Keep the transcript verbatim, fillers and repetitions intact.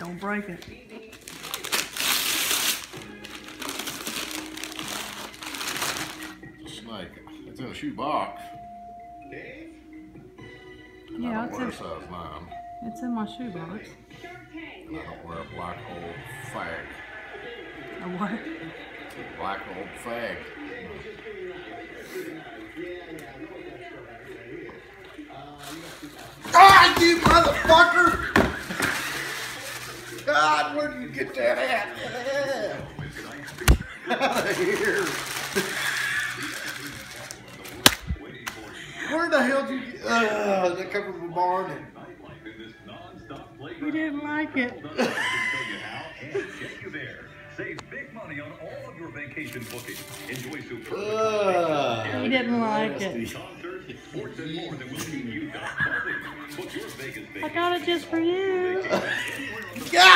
Don't break it. Snake. It's in a shoe box. And Yeah, I don't it's wear in, a size nine. it's in my shoebox. And I don't wear a black old fag. A what? Black old fag. Ah, you motherfucker! God, where did you get that at? Out of here. Where the hell did you get uh, that come from the barn? He didn't like it. Save big money on all of your vacation bookings. Enjoy superb Uh, He didn't like it. concerts, sports, and more that will keep you buzzing. Book your Vegas I got it just for you. vacation. God